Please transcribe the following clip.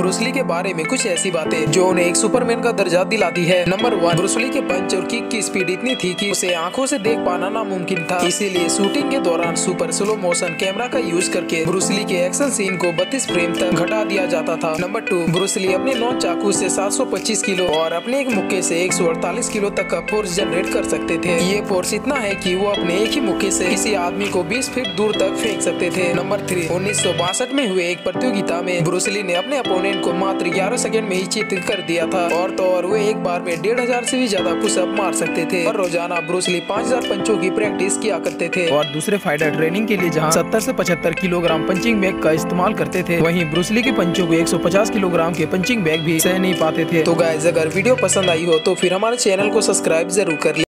Bruce Lee के बारे में कुछ ऐसी बातें जो उन्हें एक सुपरमैन का दर्जा दिलाती है। नंबर 1, ब्रूस ली के पंच और किक की स्पीड इतनी थी कि उसे आंखों से देख पाना नामुमकिन था। इसीलिए शूटिंग के दौरान सुपर स्लो मोशन कैमरा का यूज करके ब्रूस ली के एक्शन सीन को 32 फ्रेम तक घटा दिया जाता था। नंबर 2, ब्रूस ली अपने नॉन चाकू से 725 किलो और अपने एक मुक्के से 148 किलो तक का फोर्स जनरेट कर सकते थे। ये फोर्स इतना है कि वो अपने एक ही मुक्के से किसी आदमी को 20 फीट दूर तक फेंक सकते थे। नंबर 3, 1962 में हुए एक प्रतियोगिता में ब्रूस ली ने अपने अपोनेंट को मात्र 11 सेकंड में ही चित कर दिया था और तो और वे एक बार में 1500 से भी ज्यादा पुशअप मार सकते थे और रोजाना ब्रूस ली 5000 पंचों की प्रैक्टिस किया करते थे। और दूसरे फाइटर ट्रेनिंग के लिए जहां 70 से 75 किलोग्राम पंचिंग बैग का इस्तेमाल करते थे, वहीं ब्रूस ली के पंचों को 150 किलोग्राम के पंचिंग बैग भी सह नहीं पाते थे। तो गाइस, अगर वीडियो पसंद आई हो तो फिर हमारे चैनल को सब्सक्राइब जरूर कर